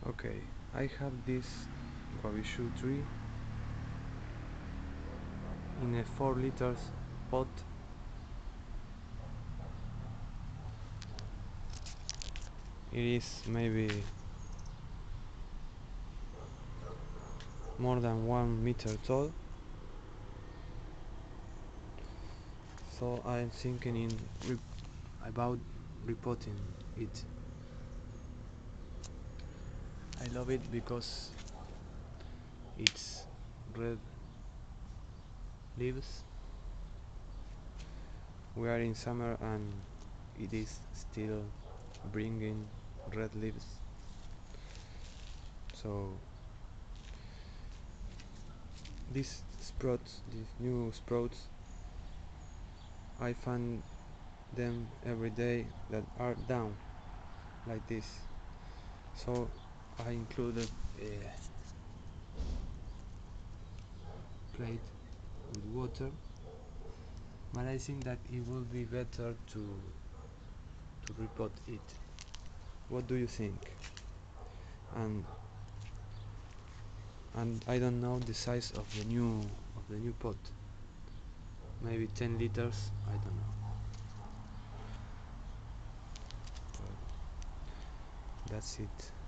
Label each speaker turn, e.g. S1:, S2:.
S1: Okay, I have this guaviyu tree in a 4 liters pot. It is maybe more than 1 meter tall, so I'm thinking about repotting it. I love it because it's red leaves. We are in summer and it is still bringing red leaves, so these new sprouts, I find them every day that are down like this, so I included a plate with water, but I think that it will be better to repot it. What do you think? And I don't know the size of the new pot. Maybe 10 liters, I don't know. But that's it.